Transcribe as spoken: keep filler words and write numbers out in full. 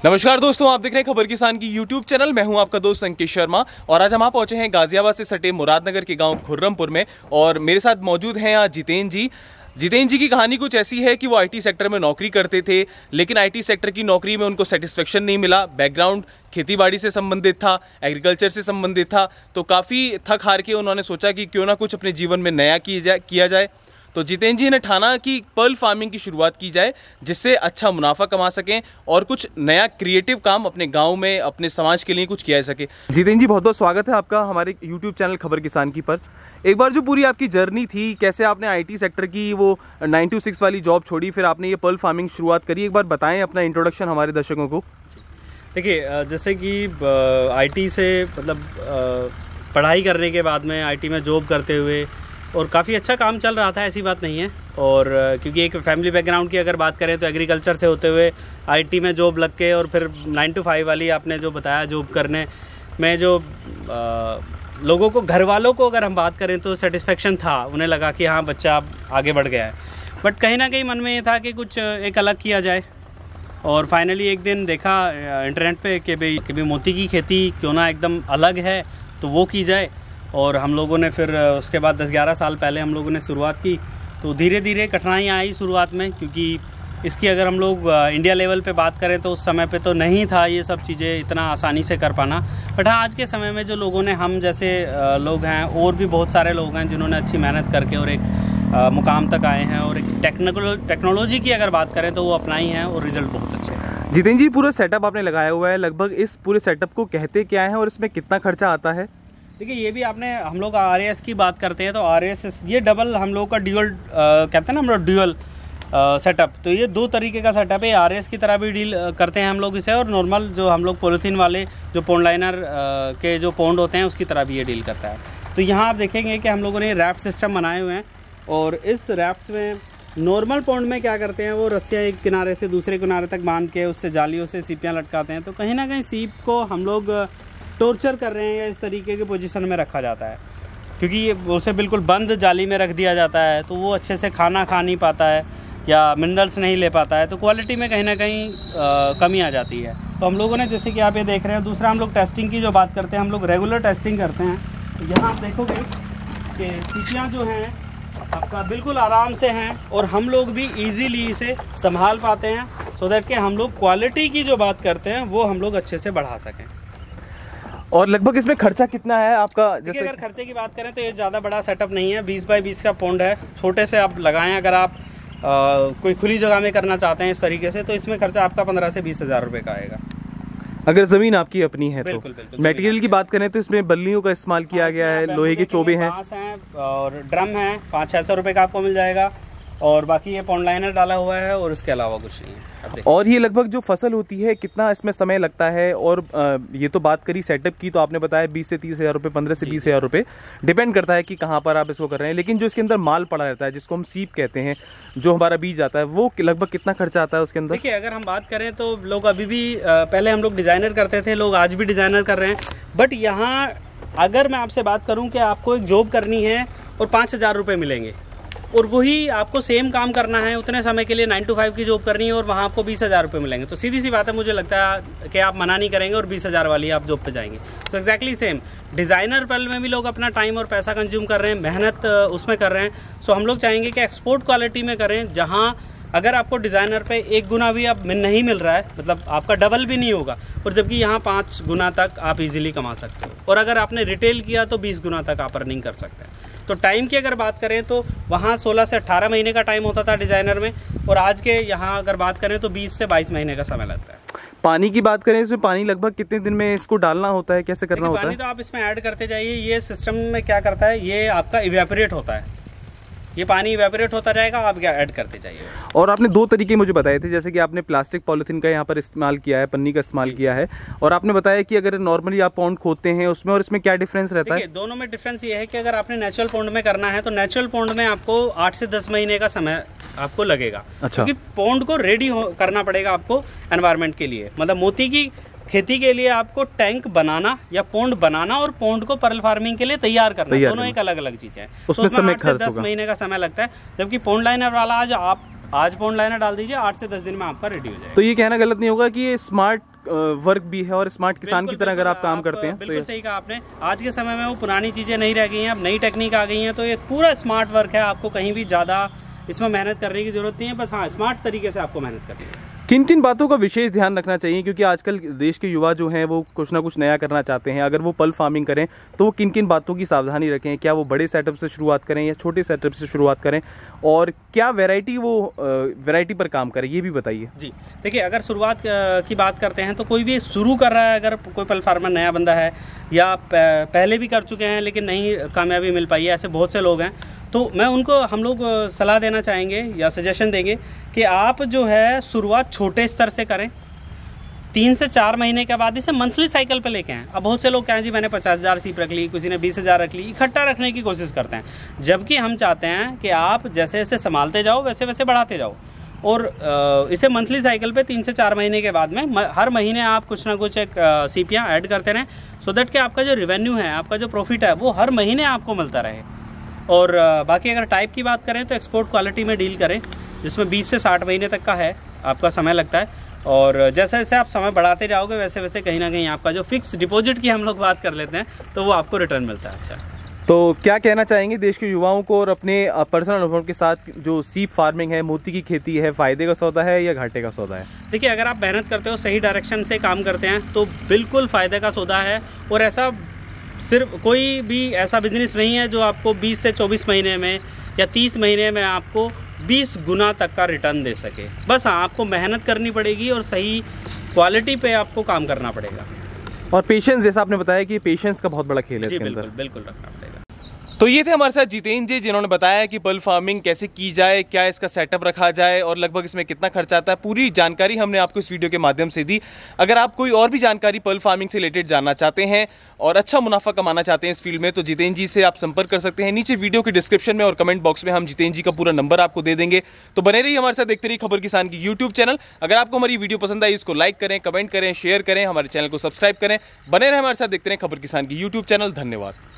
नमस्कार दोस्तों, आप देख रहे हैं खबर किसान की यूट्यूब चैनल। मैं हूं आपका दोस्त अंकित शर्मा और आज हम आप पहुंचे हैं गाजियाबाद से सटे मुरादनगर के गांव खुर्रमपुर में और मेरे साथ मौजूद हैं यहाँ जितेंद्र जी। जितेंद्र जी की कहानी कुछ ऐसी है कि वो आईटी सेक्टर में नौकरी करते थे, लेकिन आईटी सेक्टर की नौकरी में उनको सेटिस्फेक्शन नहीं मिला। बैकग्राउंड खेतीबाड़ी से संबंधित था, एग्रीकल्चर से संबंधित था, तो काफ़ी थक हार के उन्होंने सोचा कि क्यों ना कुछ अपने जीवन में नया किया जाए किया जाए तो जितेंद्र जी ने ठाना कि पर्ल फार्मिंग की शुरुआत की जाए, जिससे अच्छा मुनाफा कमा सकें और कुछ नया क्रिएटिव काम अपने गांव में, अपने समाज के लिए कुछ किया जा सके। जितेंद्र जी, बहुत बहुत स्वागत है आपका हमारे यूट्यूब चैनल खबर किसान की पर। एक बार जो पूरी आपकी जर्नी थी, कैसे आपने आईटी सेक्टर की वो नाइन टू सिक्स वाली जॉब छोड़ी, फिर आपने ये पर्ल फार्मिंग शुरुआत करी, एक बार बताएं अपना इंट्रोडक्शन हमारे दर्शकों को। देखिए, जैसे कि आईटी से मतलब पढ़ाई करने के बाद में आईटी में जॉब करते हुए और काफ़ी अच्छा काम चल रहा था, ऐसी बात नहीं है। और क्योंकि एक फैमिली बैकग्राउंड की अगर बात करें तो एग्रीकल्चर से होते हुए आईटी में जॉब लग के और फिर नाइन टू फाइव वाली आपने जो बताया जॉब करने में जो आ, लोगों को, घर वालों को अगर हम बात करें तो सेटिस्फेक्शन था, उन्हें लगा कि हाँ बच्चा आगे बढ़ गया है। बट कहीं ना कहीं मन में ये था कि कुछ एक अलग किया जाए। और फाइनली एक दिन देखा इंटरनेट पे कि भाई कि भाई मोती की खेती क्यों ना एकदम अलग है तो वो की जाए। और हम लोगों ने फिर उसके बाद दस ग्यारह साल पहले हम लोगों ने शुरुआत की। तो धीरे धीरे कठिनाइयाँ आई शुरुआत में, क्योंकि इसकी अगर हम लोग इंडिया लेवल पे बात करें तो उस समय पे तो नहीं था ये सब चीज़ें इतना आसानी से कर पाना। बट हाँ, आज के समय में जो लोगों ने, हम जैसे लोग हैं और भी बहुत सारे लोग हैं जिन्होंने अच्छी मेहनत करके और एक मुकाम तक आए हैं और एक टेक्निकल टेक्नोलॉजी की अगर बात करें तो वो अपनाई हैं और रिजल्ट बहुत अच्छे हैं। जितेंद्र जी, पूरा सेटअप आपने लगाया हुआ है, लगभग इस पूरे सेटअप को कहते क्या है और इसमें कितना खर्चा आता है? देखिए, ये भी आपने, हम लोग आर ए एस की बात करते हैं तो आर ए एस ये डबल हम लोग का ड्यूअल कहते हैं ना, हम लोग ड्यूअल सेटअप। तो ये दो तरीके का सेटअप है। आर ए एस की तरह भी डील करते हैं हम लोग इसे, और नॉर्मल जो हम लोग पॉलीथीन वाले जो पॉन्ड लाइनर के जो पॉन्ड होते हैं उसकी तरह भी ये डील करता है। तो यहाँ आप देखेंगे कि हम लोगों ने रैफ्ट सिस्टम बनाए हुए हैं और इस रैफ्ट में नॉर्मल पॉन्ड में क्या करते हैं, वो रस्सियाँ एक किनारे से दूसरे किनारे तक बांध के उससे जालियों से सीपियाँ लटकाते हैं। तो कहीं ना कहीं सीप को हम लोग टॉर्चर कर रहे हैं या इस तरीके के पोजीशन में रखा जाता है, क्योंकि ये उसे बिल्कुल बंद जाली में रख दिया जाता है तो वो अच्छे से खाना खा नहीं पाता है या मिनरल्स नहीं ले पाता है, तो क्वालिटी में कहीं ना कहीं आ, कमी आ जाती है। तो हम लोगों ने, जैसे कि आप ये देख रहे हैं, दूसरा हम लोग टेस्टिंग की जो बात करते हैं, हम लोग रेगुलर टेस्टिंग करते हैं। तो यहाँ आप देखोगे कि सीपियाँ जो हैं आपका बिल्कुल आराम से हैं और हम लोग भी ईजीली इसे संभाल पाते हैं, सो दैट कि हम लोग क्वालिटी की जो बात करते हैं वो हम लोग अच्छे से बढ़ा सकें। और लगभग इसमें खर्चा कितना है आपका? जैसे अगर खर्चे की बात करें तो ये ज़्यादा बड़ा सेटअप नहीं है, बीस बाई बीस का पॉन्ड है, छोटे से आप लगाएं। अगर आप आ, कोई खुली जगह में करना चाहते हैं इस तरीके से तो इसमें खर्चा आपका पंद्रह से बीस हज़ार रुपये का आएगा, अगर जमीन आपकी अपनी है। बिल्कुल, तो बिल्कुल। मटेरियल की बात करें तो इसमें बल्लियों का इस्तेमाल किया गया है, लोहे के चोबे हैं और ड्रम है, पाँच छः सौ रुपये का आपको मिल जाएगा। और बाकी ये पॉन्ड लाइनर डाला हुआ है और इसके अलावा कुछ नहीं है। और ये लगभग जो फसल होती है कितना इसमें समय लगता है? और आ, ये तो बात करी सेटअप की, तो आपने बताया बीस से तीस हजार रुपये, पंद्रह से बीस हजार रुपये, डिपेंड करता है कि कहाँ पर आप इसको कर रहे हैं। लेकिन जो इसके अंदर माल पड़ा रहता है, जिसको हम सीप कहते हैं, जो हमारा बीज आता है, वो लगभग कितना खर्चा आता है उसके अंदर? देखिए, अगर हम बात करें तो लोग अभी भी, पहले हम लोग डिजाइनर करते थे, लोग आज भी डिजाइनर कर रहे हैं। बट यहाँ अगर मैं आपसे बात करूँ कि आपको एक जॉब करनी है और पाँच हजार रुपये मिलेंगे और वही आपको सेम काम करना है उतने समय के लिए, नाइन टू फाइव की जॉब करनी है और वहाँ आपको बीस हज़ार रुपये मिलेंगे, तो सीधी सी बात है, मुझे लगता है कि आप मना नहीं करेंगे और बीस हज़ार वाली आप जॉब पे जाएंगे। तो एक्जैक्टली सेम डिज़ाइनर पर्ल में भी लोग अपना टाइम और पैसा कंज्यूम कर रहे हैं, मेहनत उसमें कर रहे हैं। सो हम लोग चाहेंगे कि एक्सपोर्ट क्वालिटी में करें, जहाँ अगर आपको डिज़ाइनर पे एक गुना भी अब नहीं मिल रहा है, मतलब आपका डबल भी नहीं होगा, और जबकि यहाँ पाँच गुना तक आप इजीली कमा सकते हो, और अगर आपने रिटेल किया तो बीस गुना तक आप अर्निंग कर सकते हैं। तो टाइम की अगर बात करें तो वहाँ सोलह से अट्ठारह महीने का टाइम होता था डिज़ाइनर में, और आज के यहाँ अगर बात करें तो बीस से बाईस महीने का समय लगता है। पानी की बात करें, इसमें पानी लगभग कितने दिन में इसको डालना होता है, कैसे करना होता है? पानी तो आप इसमें ऐड करते जाइए। ये सिस्टम में क्या करता है, ये आपका इवेपोरेट होता है, ये पानी इवेपोरेट होता जाएगा, आप क्या ऐड करते जाइए। और आपने दो तरीके मुझे बताए थे, जैसे कि आपने प्लास्टिक पॉलिथीन का यहाँ पर इस्तेमाल किया है, पन्नी का इस्तेमाल किया है, और आपने बताया कि अगर नॉर्मली आप पॉन्ड खोदते हैं उसमें और इसमें क्या डिफरेंस रहता है? दोनों में डिफरेंस ये है कि अगर आपने नेचुरल पॉन्ड में करना है तो नेचुरल पॉन्ड में आपको आठ से दस महीने का समय आपको लगेगा। अच्छा। क्योंकि पॉन्ड को रेडी करना पड़ेगा आपको एनवायरमेंट के लिए, मतलब मोती की खेती के लिए आपको टैंक बनाना या पॉन्ड बनाना और पॉन्ड को पर्ल फार्मिंग के लिए तैयार करना, दोनों एक अलग अलग चीजें हैं। उसमें तो आठ से दस महीने का समय लगता है, जबकि पॉन्ड लाइनर वाला आज आप आज पॉन्ड लाइनर डाल दीजिए, आठ से दस दिन में आपका रेडी हो जाएगा। तो ये कहना गलत नहीं होगा कि ये स्मार्ट वर्क भी है और स्मार्ट किसान की तरह अगर आप काम करते हैं। बिल्कुल सही कहा आपने। आज के समय में वो पुरानी चीज़ें नहीं रह गई हैं, अब नई टेक्निक आ गई हैं, तो ये पूरा स्मार्ट वर्क है। आपको कहीं भी ज़्यादा इसमें मेहनत करने की जरूरत नहीं है, बस हाँ स्मार्ट तरीके से आपको मेहनत करनी है। किन किन बातों का विशेष ध्यान रखना चाहिए, क्योंकि आजकल देश के युवा जो हैं वो कुछ ना कुछ नया करना चाहते हैं, अगर वो पल्प फार्मिंग करें तो वो किन किन बातों की सावधानी रखें? क्या वो बड़े सेटअप से शुरुआत करें या छोटे सेटअप से शुरुआत करें, और क्या वैरायटी वो वैरायटी पर काम करें, ये भी बताइए। जी देखिए, अगर शुरुआत की बात करते हैं तो कोई भी शुरू कर रहा है, अगर कोई पल्प फार्मर नया बंदा है या पहले भी कर चुके हैं लेकिन नहीं कामयाबी मिल पाई है, ऐसे बहुत से लोग हैं, तो मैं उनको हम लोग सलाह देना चाहेंगे या सजेशन देंगे कि आप जो है शुरुआत छोटे स्तर से करें। तीन से चार महीने के बाद इसे मंथली साइकिल पे लेके आएँ। अब बहुत से लोग कहें जी मैंने पचास हज़ार सीप रख ली, किसी ने बीस हज़ार रख ली, इकट्ठा रखने की कोशिश करते हैं, जबकि हम चाहते हैं कि आप जैसे जैसे संभालते जाओ वैसे वैसे बढ़ाते जाओ, और इसे मंथली साइकिल पे तीन से चार महीने के बाद में हर महीने आप कुछ ना कुछ एक सीपियाँ ऐड करते रहें, सो दैट कि आपका जो रेवेन्यू है, आपका जो प्रॉफिट है वो हर महीने आपको मिलता रहे। और बाकी अगर टाइप की बात करें तो एक्सपोर्ट क्वालिटी में डील करें, जिसमें बीस से साठ महीने तक का है आपका समय लगता है, और जैसे जैसे आप समय बढ़ाते जाओगे वैसे वैसे कहीं ना कहीं आपका जो फिक्स डिपॉजिट की हम लोग बात कर लेते हैं तो वो आपको रिटर्न मिलता है। अच्छा, तो क्या कहना चाहेंगे देश के युवाओं को और अपने पर्सनल अनुभव के साथ, जो सीप फार्मिंग है, मोती की खेती है, फायदे का सौदा है या घाटे का सौदा है? देखिए, अगर आप मेहनत करते हो, सही डायरेक्शन से काम करते हैं तो बिल्कुल फ़ायदे का सौदा है, और ऐसा सिर्फ कोई भी ऐसा बिजनेस नहीं है जो आपको बीस से चौबीस महीने में या तीस महीने में आपको बीस गुना तक का रिटर्न दे सके। बस हाँ, आपको मेहनत करनी पड़ेगी और सही क्वालिटी पे आपको काम करना पड़ेगा, और पेशेंस, जैसा आपने बताया कि पेशेंस का बहुत बड़ा खेल है। जी बिल्कुल बिल्कुल रखना पड़ेगा। तो ये थे हमारे साथ जितेंद्र जी, जिन्होंने बताया कि पल्प फार्मिंग कैसे की जाए, क्या इसका सेटअप रखा जाए और लगभग इसमें कितना खर्चा आता है। पूरी जानकारी हमने आपको इस वीडियो के माध्यम से दी। अगर आप कोई और भी जानकारी पल्प फार्मिंग से रिलेटेड जानना चाहते हैं और अच्छा मुनाफा कमाना चाहते हैं इस फील्ड में, तो जितेंद्र जी से आप संपर्क कर सकते हैं। नीचे वीडियो के डिस्क्रिप्शन में और कमेंट बॉक्स में हम जितेंद्र जी का पूरा नंबर आपको दे देंगे। तो बने रहिए हमारे साथ, देखते रहिए खबर किसान की यूट्यूब चैनल। अगर आपको हमारी वीडियो पसंद आई, इसको लाइक करें, कमेंट करें, शेयर करें, हमारे चैनल को सब्सक्राइब करें। बने रहे हमारे साथ, देखते रहे खबर किसान की यूट्यूब चैनल। धन्यवाद।